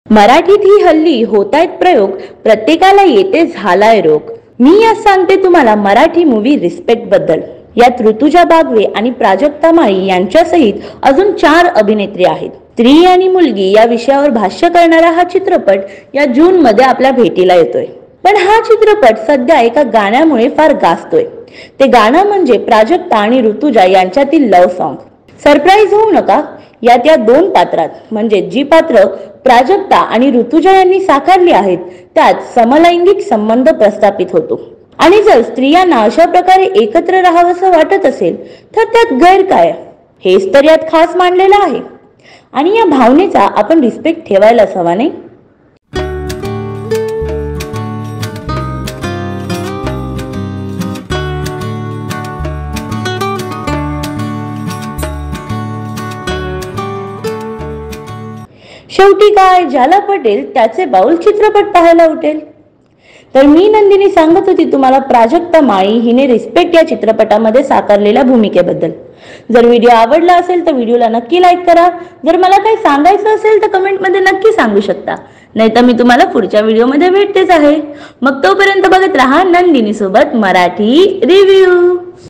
मराठीत ही हल्ली होतायत प्रयोग, प्रत्येकाला येते झालाय रोग। मी आज सांगते तुम्हाला मराठी मूवी रिस्पेक्ट बद्दल। यात ऋतुजा बागवे आणि प्राजक्ता माळी यांच्यासहित अजून 4 अभिनेत्री आहेत। स्त्री आणि मुलगी या विषयावर भाष्य करणारा हा चित्रपट या जून मध्ये आपल्या भेटीला येतोय। पण हा चित्रपट सध्या एका गाण्यामुळे फार गाजतोय। ते गाणं म्हणजे प्राजक्ता आणि ऋतुजा यांच्यातील लव्ह सॉन्ग। सरप्राईज होऊ नका, यात या 2 पात्रात म्हणजे जी पात्र प्राजक्ता आणि ऋतुजा यांनी साकारली आहेत त्यात समलैंगिक संबंध प्रस्थापित होतो। आणि जर स्त्रियांना अशा प्रकारे एकत्र राहावंसं वाटत असेल तर त्यात गैर काय? हेच तर यात खास मांडलेलं आहे। आणि या भावनेचा आपण रिस्पेक्ट ठेवायलाच हवा, नाही? शेवटी काय, ज्याला पटेल त्याचे बाउल चित्रपट पाहायला उठेल। तर मी नंदिनी सांगत होती तुम्हाला प्राजक्ता माळी हिने रिस्पेक्ट या चित्रपटामध्ये साकारलेल्या भूमिकेबद्दल। जर व्हिडिओ आवडला असेल तर व्हिडिओला नक्की लाईक करा। जर मला काही सांगायचं असेल तर कमेंटमध्ये नक्की सांगू शकता, नाहीतर मी तुम्हाला पुढच्या व्हिडिओमध्ये भेटतेच आहे। मग तोपर्यंत बघत राहा नंदिनी सोबत मराठी रिव्ह्यू।